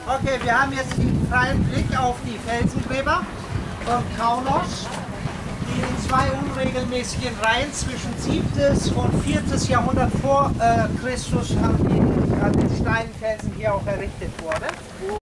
Okay, wir haben jetzt den freien Blick auf die Felsengräber von Kaunos, die in zwei unregelmäßigen Reihen zwischen 7. und 4. Jahrhundert vor Christus an den Steinfelsen hier auch errichtet wurden.